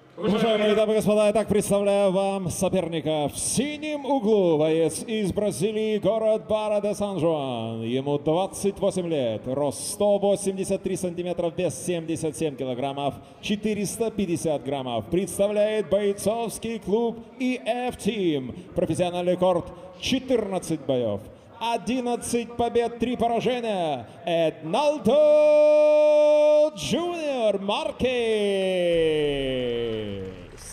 Уважаемые дамы и господа, итак, представляю вам соперника. В синем углу боец из Бразилии, город Бара-де-Сан-Жуан. Ему 28 лет, рост 183 сантиметра, вес 77 килограммов, 450 граммов. Представляет бойцовский клуб EF Team. Профессиональный рекорд 14 боев. 11 побед, 3 поражения. Эдналдо Джуниор Маркес.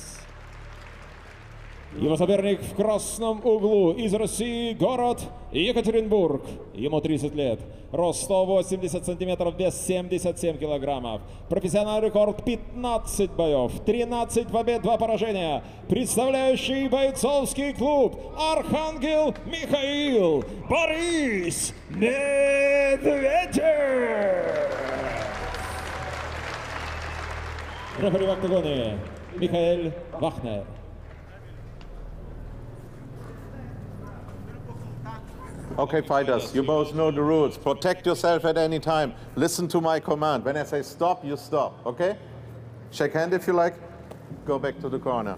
Его соперник в красном углу из России, город Екатеринбург. Ему 30 лет. Рост 180 сантиметров, вес 77 килограммов. Профессиональный рекорд 15 боев, 13 побед, 2 поражения. Представляющий бойцовский клуб Архангел Михаил Борис Медведев. Рефери в октагоне Михаил Вахнер. Okay, fighters, you both know the rules. Protect yourself at any time. Listen to my command. When I say stop, you stop, okay? Shake hand if you like. Go back to the corner.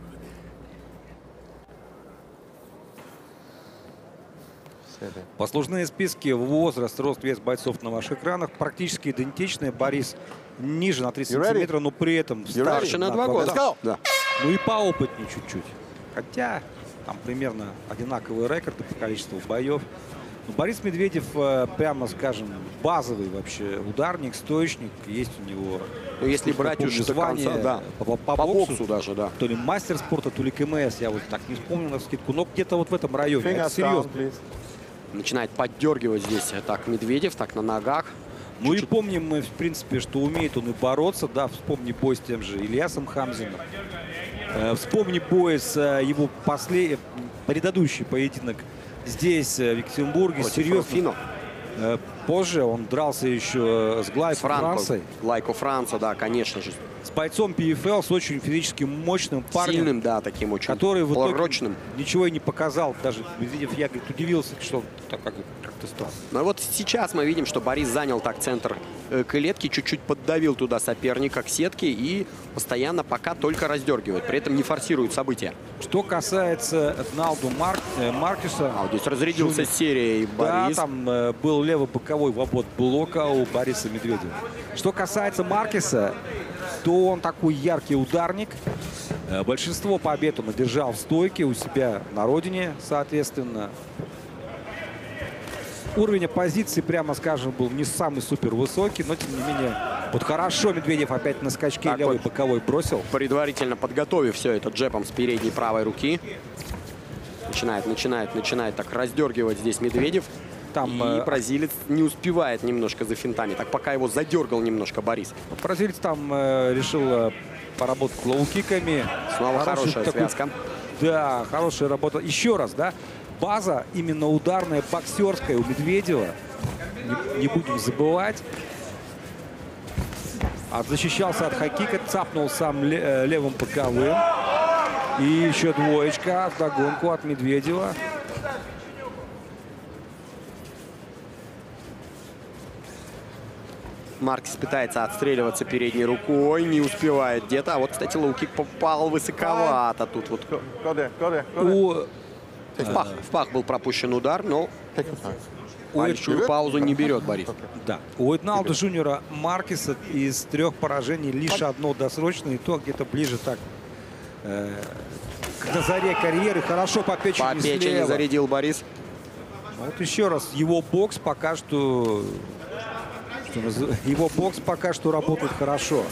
Послужные списки, возраст, рост, вес бойцов на ваших экранах практически идентичные. Борис ниже на 30 сантиметров, но при этом старше на 2 года. Да. Ну и поопытнее чуть-чуть. Хотя там примерно одинаковые рекорды по количеству боев. Но Борис Медведев, прямо скажем, базовый вообще ударник, стоечник. Есть у него, ну, если брать уже звание конца, да. по боксу даже, да. То ли мастер спорта, то ли КМС. Я вот так не вспомнил на скидку. Но где-то вот в этом районе. Это серьезно. Начинает поддергивать здесь так Медведев, так на ногах. Ну и помним мы, в принципе, что умеет он и бороться. Да, вспомни бой с тем же Ильясом Хамзиным. Вспомни бой с его предыдущий поединок здесь, в Екатеринбурге. Серьезно. Позже он дрался еще с Глайко Францей. Глайко Франца, да, конечно же. С бойцом PFL, с очень физически мощным парнем. Сильным, да, таким очень. Который в итоге прочным. Ничего и не показал. Даже Медведев, я, говорит, удивился, что он так как-то стал. Ну вот сейчас мы видим, что Борис занял так центр клетки, чуть-чуть поддавил туда соперника к сетке и постоянно пока только раздергивает. При этом не форсирует события. Что касается Эдналдо Маркеса. А вот здесь разрядился серией Борис. Да, там был лево-боковой вобод блока у Бориса Медведева. Что касается Маркеса, то он такой яркий ударник. Большинство побед он одержал в стойке у себя на родине, соответственно. Уровень оппозиции, прямо скажем, был не самый супер высокий, но тем не менее, вот хорошо Медведев опять на скачке так левый вот боковой бросил. Предварительно подготовив все это джебом с передней правой руки. Начинает так раздергивать здесь Медведев. Там, и бразилец не успевает немножко за финтами. Так пока его задергал немножко Борис. Бразилец там решил поработать лоу-киками. Снова хорошая связка. Да, хорошая работа. Еще раз, да. База именно ударная, боксерская у Медведева. Не будем забывать. Защищался от хайкика, цапнул сам левым боковым. И еще двоечка вдогонку от Медведева. Маркес пытается отстреливаться передней рукой, не успевает где-то. А вот, кстати, лоу-кик попал высоковато. Тут вот в пах был пропущен удар, но большую паузу не берет Борис. Да. У Эдналдо Джуниора Маркеса из 3 поражений лишь одно досрочное, и то где-то ближе так к заре карьеры. Хорошо по печени слева. По печени зарядил Борис. Вот еще раз, его бокс пока что работает хорошо.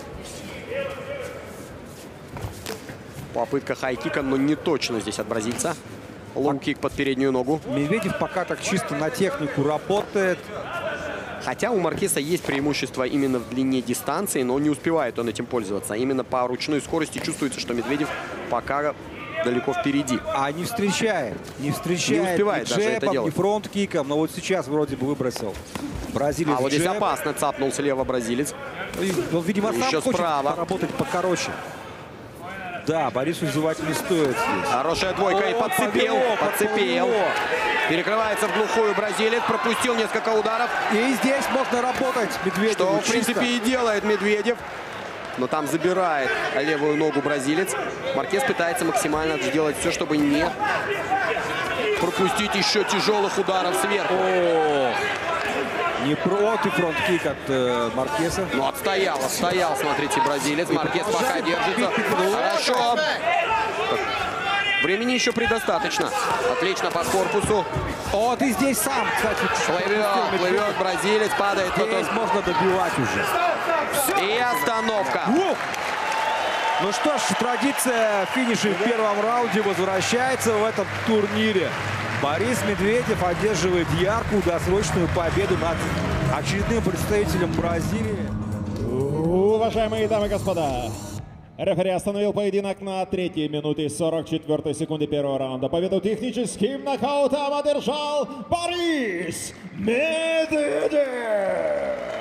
Попытка хай-кика, но не точно здесь от бразильца. Лоу-кик под переднюю ногу. Медведев пока так чисто на технику работает. Хотя у Маркеса есть преимущество именно в длине дистанции, но не успевает он этим пользоваться. Именно по ручной скорости чувствуется, что Медведев пока далеко впереди. А не встречает. Не успевает ни даже это делать. Ни фронт-киком. Но вот сейчас вроде бы выбросил бразилец. А вот здесь опасно цапнул слева бразилец. Он, видимо, сам еще хочет справа поработать покороче. Да, Борису зевать не стоит здесь. Хорошая двойка. И подцепил. Перекрывается в глухую бразилец. Пропустил несколько ударов. И здесь можно работать Медведеву. Что, в принципе, и делает Медведев. но там забирает левую ногу бразилец. Маркес пытается максимально сделать все, чтобы не пропустить еще тяжелых ударов сверху. Не против фронт-кик от Маркеса. Ну, отстоял, смотрите, бразилец. Маркес пока держится. Хорошо. Времени еще предостаточно. Отлично по корпусу. Вот и здесь сам, кстати. Плывет бразилец, падает. Здесь можно добивать уже. И остановка. Ну что ж, традиция финиша в первом раунде возвращается в этом турнире. Борис Медведев одерживает яркую досрочную победу над очередным представителем Бразилии. Уважаемые дамы и господа, рефери остановил поединок на 3-й минуте 44 секунды первого раунда. Победу техническим нокаутом одержал Борис Медведев.